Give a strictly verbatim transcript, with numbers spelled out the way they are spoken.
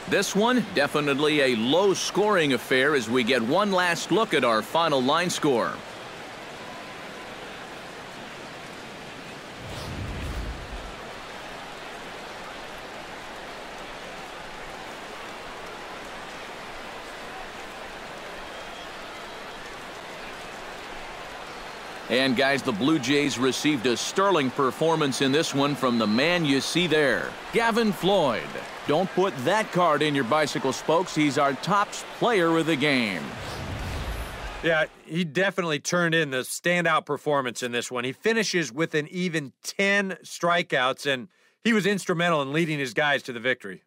This one, definitely a low-scoring affair as we get one last look at our final line score. And guys, the Blue Jays received a sterling performance in this one from the man you see there, Gavin Floyd. Don't put that card in your bicycle spokes. He's our top player of the game. Yeah, he definitely turned in the standout performance in this one. He finishes with an even ten strikeouts, and he was instrumental in leading his guys to the victory.